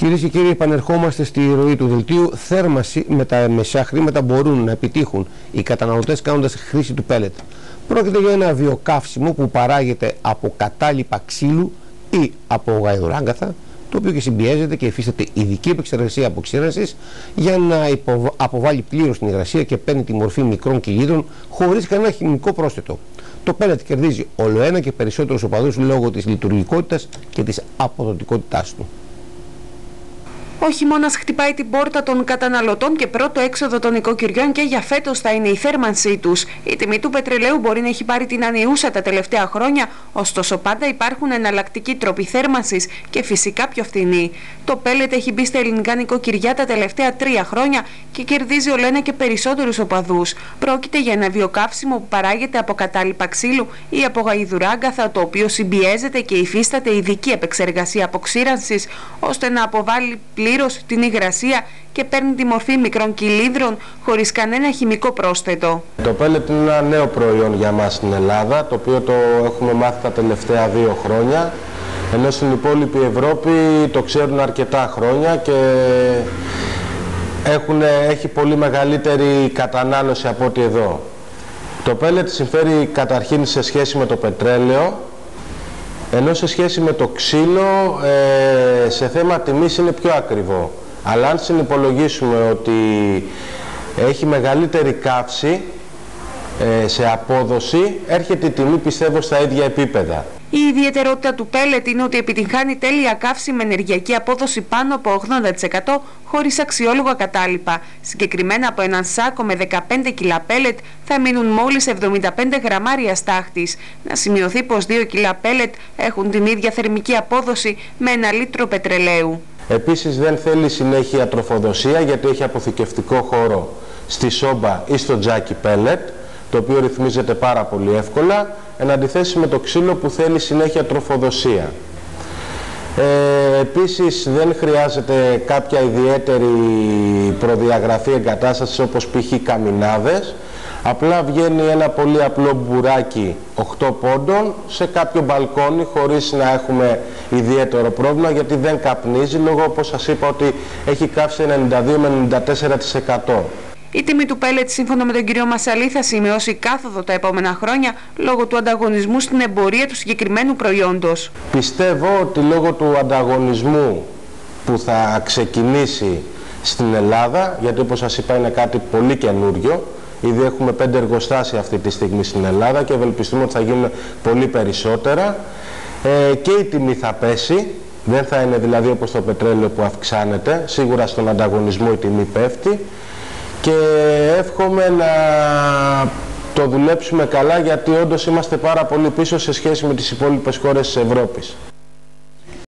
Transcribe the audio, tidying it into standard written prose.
Κυρίες και κύριοι, επανερχόμαστε στη ροή του δελτίου. Θέρμανση με τα μεσαία χρήματα μπορούν να επιτύχουν οι καταναλωτές κάνοντας χρήση του πέλετ. Πρόκειται για ένα βιοκαύσιμο που παράγεται από κατάλοιπα ξύλου ή από γαϊδουράγκαθα, το οποίο και συμπιέζεται και υφίσταται ειδική επεξεργασία αποξήρανσης για να αποβάλει πλήρως την υγρασία και παίρνει τη μορφή μικρών κυλίδρων χωρίς κανένα χημικό πρόσθετο. Το πέλετ κερδίζει ολοένα και περισσότερους οπαδούς λόγω της λειτουργικότητας και της αποδοτικότητάς του. Ο χειμώνας χτυπάει την πόρτα των καταναλωτών και πρώτο έξοδο των οικοκυριών και για φέτος θα είναι η θέρμανσή τους. Η τιμή του πετρελαίου μπορεί να έχει πάρει την ανιούσα τα τελευταία χρόνια, ωστόσο πάντα υπάρχουν εναλλακτικοί τρόποι θέρμανσης και φυσικά πιο φθηνοί. Το πέλετ έχει μπει στα ελληνικά νοικοκυριά τα τελευταία 3 χρόνια και κερδίζει ολοένα και περισσότερους οπαδούς. Πρόκειται για ένα βιοκαύσιμο που παράγεται από κατάλοιπα ξύλου ή από γαϊδουράγκαθα, το οποίο συμπιέζεται και υφίσταται ειδική επεξεργασία αποξήρανσης ώστε να αποβάλει πλήρως την υγρασία και παίρνει τη μορφή μικρών κυλίδρων χωρίς κανένα χημικό πρόσθετο. Το πέλετ είναι ένα νέο προϊόν για μας στην Ελλάδα, το οποίο το έχουμε μάθει τα τελευταία 2 χρόνια, ενώ στην υπόλοιπη Ευρώπη το ξέρουν αρκετά χρόνια και έχει πολύ μεγαλύτερη κατανάλωση από ό,τι εδώ. Το πέλετ συμφέρει καταρχήν σε σχέση με το πετρέλαιο, ενώ σε σχέση με το ξύλο σε θέμα τιμής είναι πιο ακριβό. Αλλά αν συνυπολογίσουμε ότι έχει μεγαλύτερη καύση σε απόδοση, έρχεται η τιμή πιστεύω στα ίδια επίπεδα. Η ιδιαιτερότητα του πέλετ είναι ότι επιτυγχάνει τέλεια καύση με ενεργειακή απόδοση πάνω από 80% χωρίς αξιόλογα κατάλοιπα. Συγκεκριμένα από έναν σάκο με 15 κιλά πέλετ θα μείνουν μόλις 75 γραμμάρια στάχτης. Να σημειωθεί πως 2 κιλά πέλετ έχουν την ίδια θερμική απόδοση με 1 λίτρο πετρελαίου. Επίσης δεν θέλει συνέχεια τροφοδοσία γιατί έχει αποθηκευτικό χώρο στη σόμπα ή στο τζάκι πέλετ, το οποίο ρυθμίζεται πάρα πολύ εύκολα, εν αντιθέσει με το ξύλο που θέλει συνέχεια τροφοδοσία. Επίσης δεν χρειάζεται κάποια ιδιαίτερη προδιαγραφή εγκατάστασης όπως π.χ. καμινάδες, απλά βγαίνει ένα πολύ απλό μπουράκι 8 πόντων σε κάποιο μπαλκόνι χωρίς να έχουμε ιδιαίτερο πρόβλημα γιατί δεν καπνίζει λόγω όπως σας είπα ότι έχει καύση 92 με 94%. Η τιμή του πέλετ σύμφωνα με τον κύριο Μασαλή θα σημειώσει κάθοδο τα επόμενα χρόνια λόγω του ανταγωνισμού στην εμπορία του συγκεκριμένου προϊόντος. Πιστεύω ότι λόγω του ανταγωνισμού που θα ξεκινήσει στην Ελλάδα, γιατί όπως σας είπα είναι κάτι πολύ καινούριο, ήδη έχουμε 5 εργοστάσια αυτή τη στιγμή στην Ελλάδα και ευελπιστούμε ότι θα γίνουν πολύ περισσότερα και η τιμή θα πέσει, δεν θα είναι δηλαδή όπως το πετρέλαιο που αυξάνεται, σίγουρα στον ανταγωνισμό η τιμή πέφτει. Και εύχομαι να το δουλέψουμε καλά γιατί όντως είμαστε πάρα πολύ πίσω σε σχέση με τις υπόλοιπες χώρες της Ευρώπης.